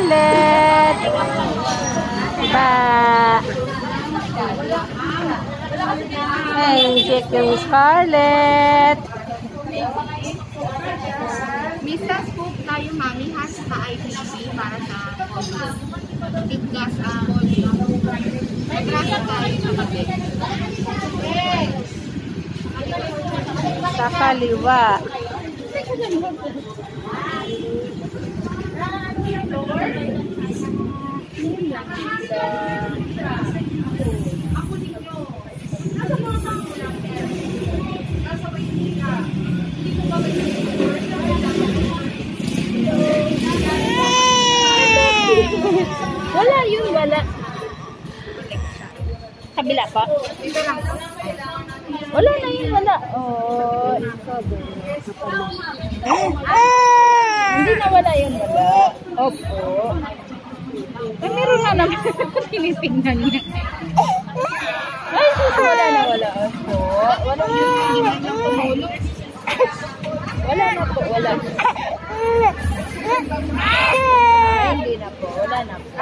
Scarlett. Ba. Ay, check yung Scarlett. Misa scoop tayo, mami, ha? Sa IPC para sa tiggas ang polio. Magrasa tayo sa gabi. Sa kaliwa. Wala yun, wala. Kabila pa? Dito lang po. Wala na yun, wala. Oh. Hindi na wala yun, wala. Opo. Ay, meron na naman. Tinitingnan niya. Ay, wala na, wala. Opo. Wala na. Wala na po, wala. Ay, hindi na po, wala na po.